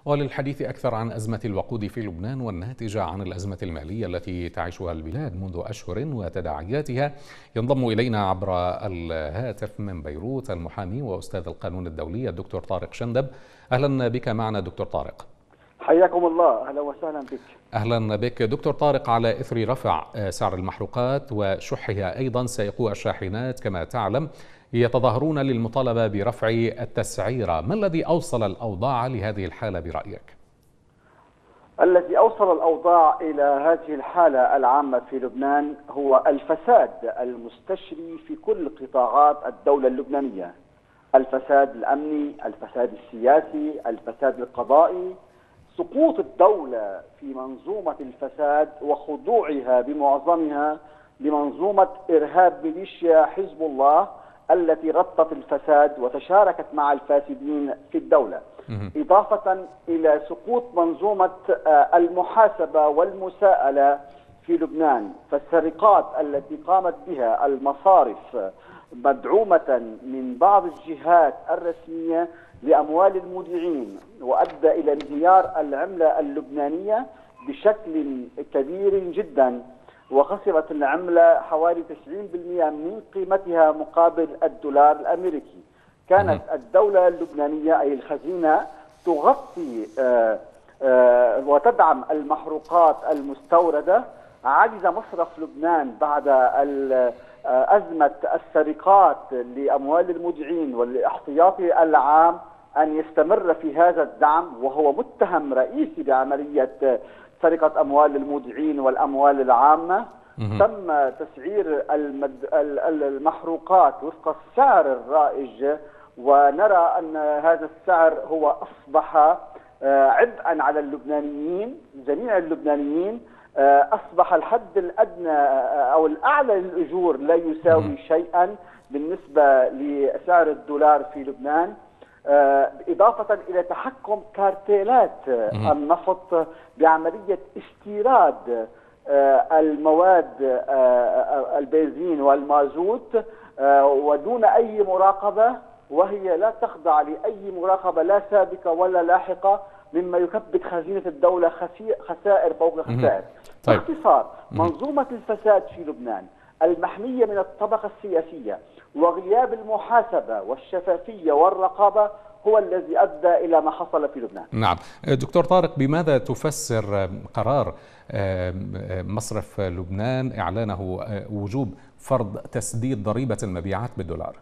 وللحديث أكثر عن أزمة الوقود في لبنان والناتجة عن الأزمة المالية التي تعيشها البلاد منذ أشهر وتداعياتها، ينضم إلينا عبر الهاتف من بيروت المحامي وأستاذ القانون الدولي الدكتور طارق شندب. أهلا بك معنا دكتور طارق. حياكم الله، أهلا وسهلا بك. أهلا بك دكتور طارق. على إثر رفع سعر المحروقات وشحها أيضا سائقو الشاحنات كما تعلم يتظاهرون للمطالبة برفع التسعيرة، ما الذي أوصل الأوضاع لهذه الحالة برأيك؟ الذي أوصل الأوضاع إلى هذه الحالة العامة في لبنان هو الفساد المستشري في كل قطاعات الدولة اللبنانية، الفساد الأمني، الفساد السياسي، الفساد القضائي، سقوط الدولة في منظومة الفساد وخضوعها بمعظمها لمنظومة إرهاب ميليشيا حزب الله التي ربطت الفساد وتشاركت مع الفاسدين في الدولة، إضافة إلى سقوط منظومة المحاسبة والمساءلة في لبنان. فالسرقات التي قامت بها المصارف مدعومة من بعض الجهات الرسمية لأموال المودعين وأدى إلى انهيار العملة اللبنانية بشكل كبير جدا، وخسرت العملة حوالي 90% من قيمتها مقابل الدولار الأمريكي. كانت الدولة اللبنانية أي الخزينة تغطي وتدعم المحروقات المستوردة. عجز مصرف لبنان بعد أزمة السرقات لأموال المودعين والاحتياطي العام أن يستمر في هذا الدعم، وهو متهم رئيسي بعملية سرقة أموال المودعين والأموال العامة. تم تسعير المحروقات وفق السعر الرائج، ونرى أن هذا السعر هو أصبح عبئا على اللبنانيين، جميع اللبنانيين. أصبح الحد الأدنى أو الأعلى للأجور لا يساوي شيئا بالنسبة لسعر الدولار في لبنان، إضافة إلى تحكم كارتيلات النفط بعملية استيراد المواد البنزين والمازوت ودون أي مراقبة، وهي لا تخضع لأي مراقبة لا سابقة ولا لاحقة، مما يكبد خزينة الدولة خسائر فوق خسائر. باختصار، منظومة الفساد في لبنان المحمية من الطبقة السياسية وغياب المحاسبة والشفافية والرقابة هو الذي أدى إلى ما حصل في لبنان. نعم دكتور طارق، بماذا تفسر قرار مصرف لبنان إعلانه وجوب فرض تسديد ضريبة المبيعات بالدولار؟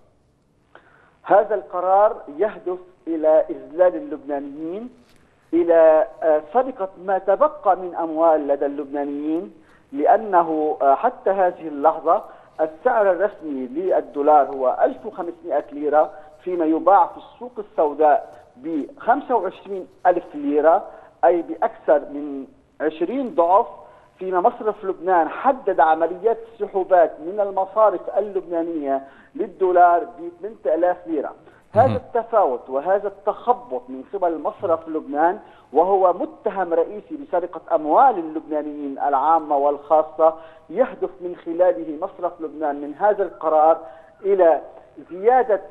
هذا القرار يهدف إلى إذلال اللبنانيين، إلى سرقة ما تبقى من أموال لدى اللبنانيين، لأنه حتى هذه اللحظة السعر الرسمي للدولار هو 1500 ليرة، فيما يباع في السوق السوداء ب 25,000 ليرة، أي بأكثر من 20 ضعف. فيما مصرف لبنان حدد عمليات السحوبات من المصارف اللبنانية للدولار ب 8,000 ليرة. هذا التفاوت وهذا التخبط من قبل مصرف لبنان، وهو متهم رئيسي بسرقة أموال اللبنانيين العامة والخاصة، يهدف من خلاله مصرف لبنان من هذا القرار إلى زيادة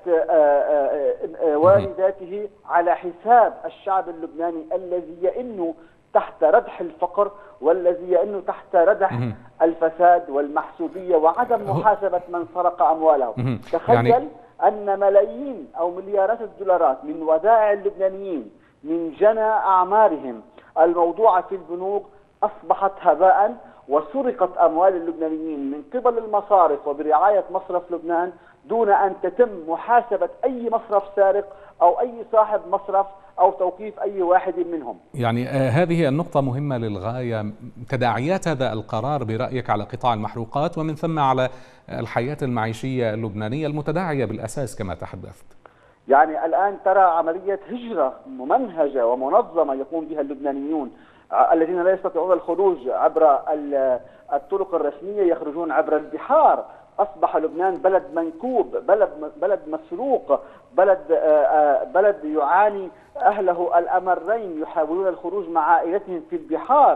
وارداته على حساب الشعب اللبناني الذي يئن تحت ردح الفقر، والذي يئن تحت ردح الفساد والمحسوبية وعدم محاسبة من سرق أمواله. تخيل أن ملايين أو مليارات الدولارات من ودائع اللبنانيين من جنى أعمارهم الموضوعة في البنوك أصبحت هباء، وسرقت أموال اللبنانيين من قبل المصارف وبرعاية مصرف لبنان دون أن تتم محاسبة أي مصرف سارق أو أي صاحب مصرف أو توقيف أي واحد منهم. يعني هذه النقطة مهمة للغاية. تداعيات هذا القرار برأيك على قطاع المحروقات ومن ثم على الحياة المعيشية اللبنانية المتداعية بالأساس كما تحدثت؟ يعني الآن ترى عملية هجرة ممنهجة ومنظمة يقوم بها اللبنانيون الذين لا يستطيعون الخروج عبر الطرق الرسمية، يخرجون عبر البحار. أصبح لبنان بلد منكوب، بلد مسروق، بلد يعاني أهله الأمرين، يحاولون الخروج مع عائلتهم في البحار.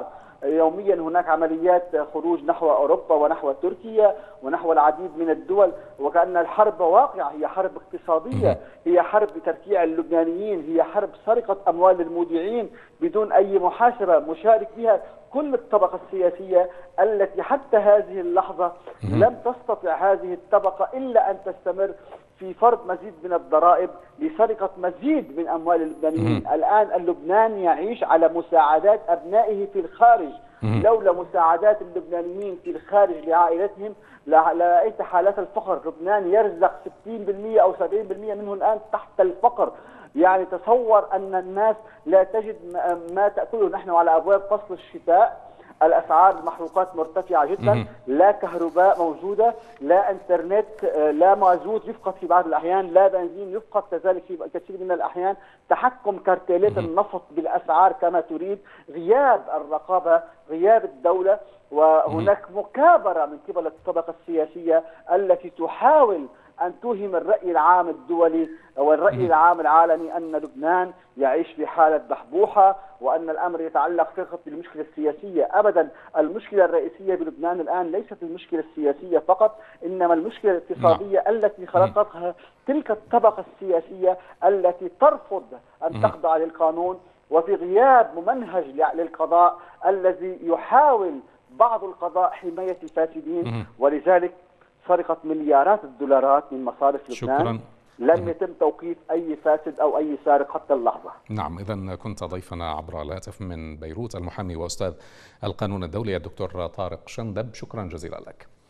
يوميا هناك عمليات خروج نحو أوروبا ونحو تركيا ونحو العديد من الدول، وكأن الحرب واقعة، هي حرب اقتصادية، هي حرب تركيع اللبنانيين، هي حرب سرقة أموال المودعين بدون أي محاسبة مشارك بها كل الطبقة السياسية التي حتى هذه اللحظة لم تستطع هذه الطبقة إلا أن تستمر في فرض مزيد من الضرائب لسرقة مزيد من أموال اللبنانيين. الآن اللبنان يعيش على مساعدات أبنائه في الخارج، لولا مساعدات اللبنانيين في الخارج لعائلتهم لرأيت حالات الفقر. لبنان يرزق 60% أو 70% منه الآن تحت الفقر. يعني تصور أن الناس لا تجد ما تأكله. نحن على أبواب فصل الشتاء، الأسعار المحروقات مرتفعة جدا، لا كهرباء موجودة، لا انترنت، لا مازوت يفقد في بعض الأحيان، لا بنزين يفقد كذلك في كثير من الأحيان، تحكم كارتيلات النفط بالأسعار كما تريد، غياب الرقابة، غياب الدولة، وهناك مكابرة من قبل الطبقة السياسية التي تحاول أن توهم الرأي العام الدولي والرأي العام العالمي أن لبنان يعيش في حالة بحبوحة وأن الأمر يتعلق فقط بالمشكلة السياسية. أبدا، المشكلة الرئيسية بلبنان الآن ليست المشكلة السياسية فقط، إنما المشكلة الاقتصادية التي خلقتها تلك الطبقة السياسية التي ترفض أن تخضع للقانون، وفي غياب ممنهج للقضاء الذي يحاول بعض القضاء حماية الفاسدين، ولذلك سرقة مليارات الدولارات من مصارف لبنان. لم يتم توقيف أي فاسد أو أي سارق حتى اللحظة. نعم، إذن كنت ضيفنا عبر الهاتف من بيروت المحامي وأستاذ القانون الدولي الدكتور طارق شندب، شكرا جزيلا لك.